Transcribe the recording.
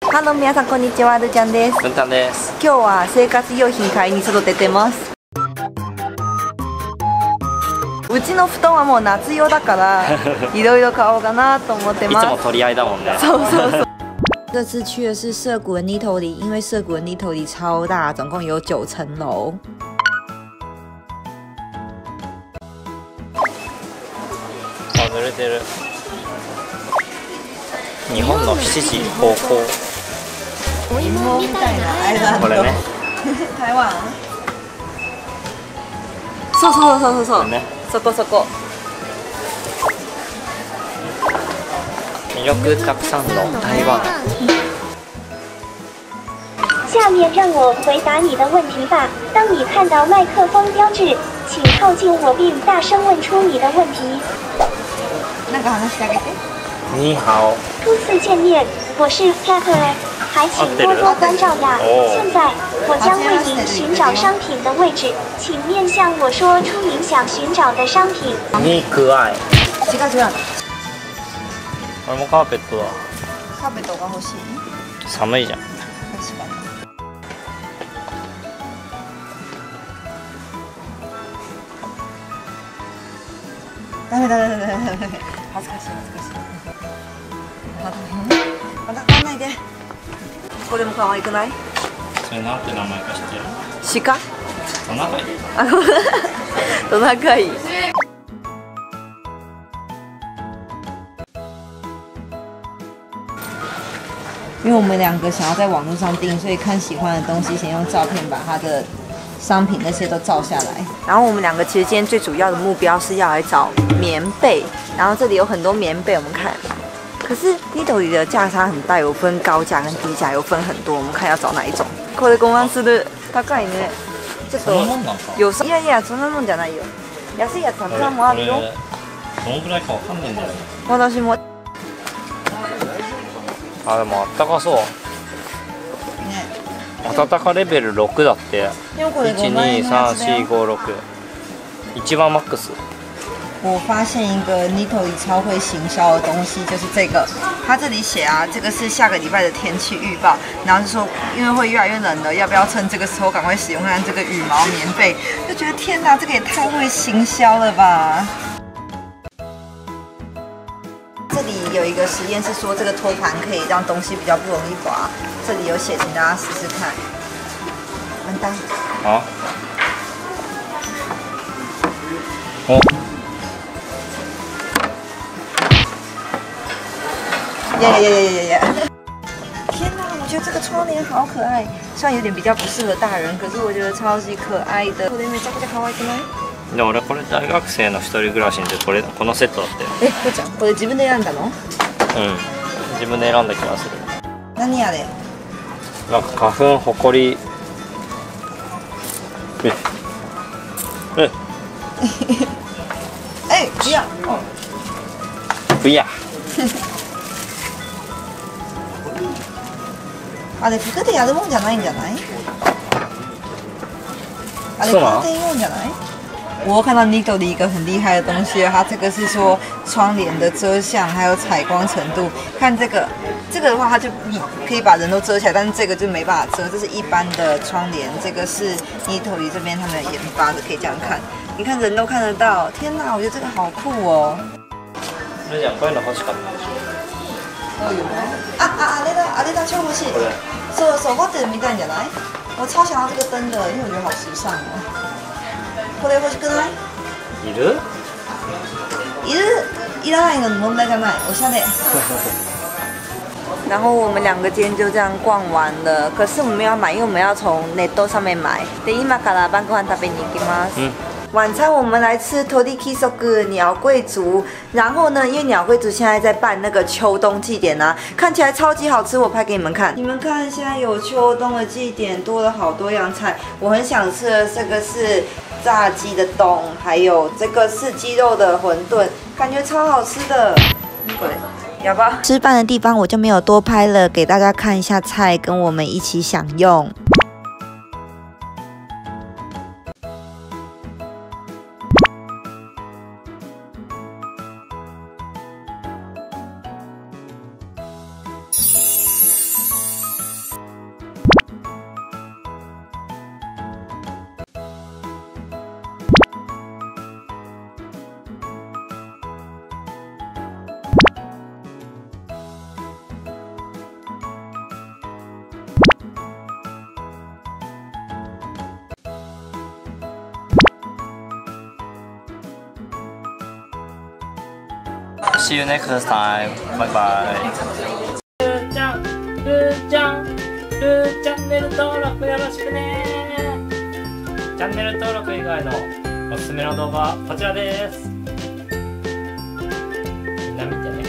Hello 皆さんこんにちは、るちゃんです。 文太です。 今日は生活用品買いに外出てます。うちの布団はもう夏用だからいろいろ買おうかなと思ってます。 いつも取り合いだもんね。 そうそうそう。这次去的是涩谷的 Nitori， 因为涩谷的 Nitori 超大，总共有9层楼。 あ、濡れてる。日本の7時方向。 お芋みたいなアイランド。 これね。 台湾。そうそうそうそうそう。 ね。 そこそこ。 魅力たくさんの台湾。 下面让我回答你的问题吧。当你看到麦克风标志，请靠近我并大声问出你的问题。 なんか話してあげて。 你好。 初次见面，我是 Pepper， 还请多多关照呀。现在我将为您寻找商品的位置，请面向我说出您想寻找的商品。 你可愛い。 違う違う。 これもカーペットだ。 カーペットが欲しい。 寒いじゃん。 確かに。ダメダメダメダメダメ。恥ずかしい恥ずかしい。また買わないで。これも可愛くない？ それなんて名前か知ってる？ 鹿？ トナカイ。 トナカイ。因为我们两个想要在网络上订，所以看喜欢的东西，先用照片把它的商品那些都照下来。然后我们两个其实今天最主要的目标是要来找棉被，然后这里有很多棉被，我们看。可是 Nitori 的价差很大，有分高价跟低价，有分很多。我们看要找哪一种。これ5万する。高いね。ちょっとよさ。いやいやそんなもんじゃないよ。安いやつたくさんもあるよ。 どのくらいかわかんないんだよね。 私も。 あ、でもあったかそう。暖かレベル6だって。1234566。一番マックス。 我发现一个 Nitori 超会行销的东西，就是这个。它这里写啊，这个是下个礼拜的天气预报，然后就说因为会越来越冷了，要不要趁这个时候赶快使用看这个羽毛棉被？就觉得天哪，这个也太会行销了吧！这里有一个实验是说，这个托盘可以让东西比较不容易滑。这里有写，请大家试试看。完蛋。 好。哦。 耶！天哪，我觉得这个窗帘好可愛。虽然有点比较不适合大人，可是我觉得超级可愛的。これめちゃくちゃ可愛くない？ でも俺これ大学生の一人暮らしでこのセットだったよ。 こうちゃんこれ自分で選んだの？うん。 自分で選んだ気がする。 何あれ？ なんか花粉ほこり。 不要。 不要。 あれ服でやるもんじゃないんじゃない？あれ夏天用じゃない？我看到 Nitori 一个很厉害的东西，它这个是说窗帘的遮向还有采光程度。看这个的话，它就可以把人都遮起来，但是这个就没办法遮，这是一般的窗帘。这个是 Nitori 这边他们研发的，可以这样看。你看人都看得到，天哪，我觉得这个好酷哦。 それじゃこういうの欲しかったでしょ。 あれだ超欲しい。そうホテルみたいんじゃない？我超想要这个灯的，因为我觉得好时尚哦。これ欲しくない？ いる？ いらないの問題じゃない，おしゃれ。然后我们两个今天就这样逛完了，可是我们没有买，因为我们要从 Neto 上面買。で今から晩ご飯食べに行きます。晚餐我们来吃 Torikisoku 鸟贵族，然后呢，因为鸟贵族现在在办那个秋冬祭典啊，看起来超级好吃，我拍给你们看。你们看，现在有秋冬的祭典，多了好多样菜。我很想吃的这个是炸鸡的冻，还有这个是鸡肉的馄饨，感觉超好吃的。要不要？吃饭的地方我就没有多拍了，给大家看一下菜，跟我们一起享用。 See you next time. Bye bye. ふーちゃん、チャンネル登録よろしくね。チャンネル登録以外のおすすめの動画はこちらです。みんな見てね。